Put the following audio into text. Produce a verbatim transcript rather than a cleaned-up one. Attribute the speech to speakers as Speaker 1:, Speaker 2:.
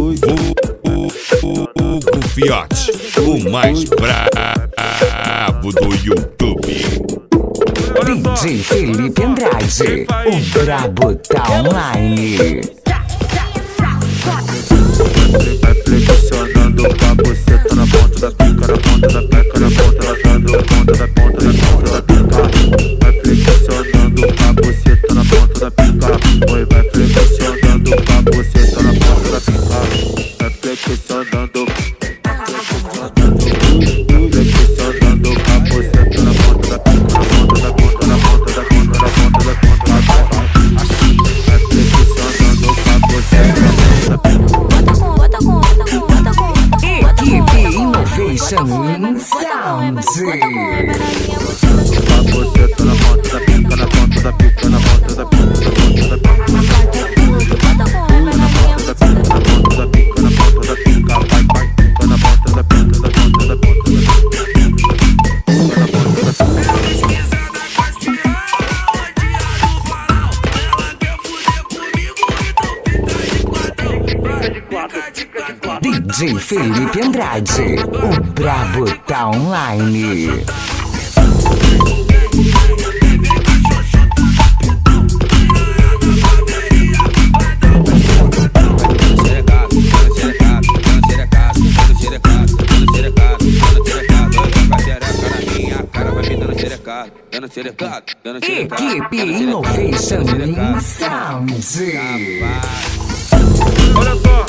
Speaker 1: Hugo Fiote, o mais brabo do YouTube.
Speaker 2: D J Felipe Andrade, o brabo tá online.
Speaker 3: Vai flexionando com a buceta na ponta da pica, na ponta da peca, na ponta da ponta da ponta da ponta da ponta da pica. Vai flexionando com a buceta na ponta da pica. Oi, vai flexionando com a buceta na ponta da pica. Vai flexionando, flexionando com a buceta na ponta da pica, na ponta da ponta da ponta da ponta da ponta da ponta da pica. Assim, vai flexionando com a buceta na ponta da pica.
Speaker 2: Equipe Innovation Sound.
Speaker 3: A buceta na ponta da pica, na ponta da pica, na ponta da pica, na ponta da pica. Na ponta da pica, na ponta da pica, na ponta da pica, vai, vai, pica na ponta da pica, na ponta da ponta da pica, na ponta da pica.
Speaker 2: D J Felipe Andrade, o brabo tá online. Equipe Innovation Sound.
Speaker 3: Olha só.